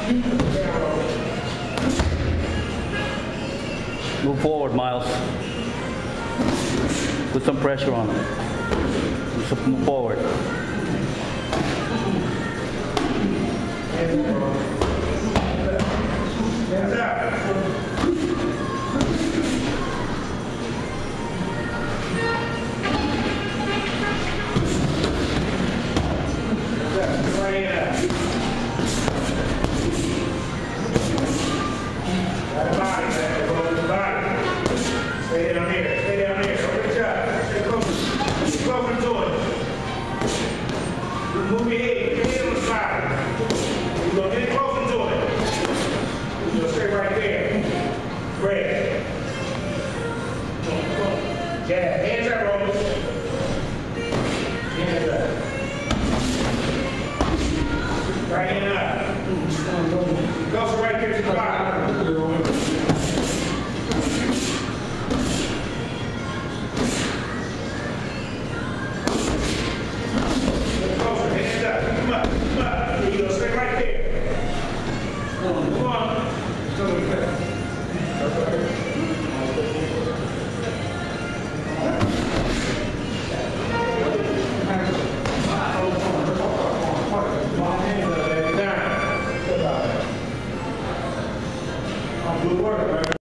Move forward, Miles. Put some pressure on him. Move forward. Hands up. Stay down here. Stay down here. Don't reach up. Stay close. Stay closer to it. Move your head. Your head on the side. You're going to get closer to it. You're going to stay right there. Great. Yeah. Hands up, Romans. Hands up. Right hand up. Closer right there to the bottom. Good work, man.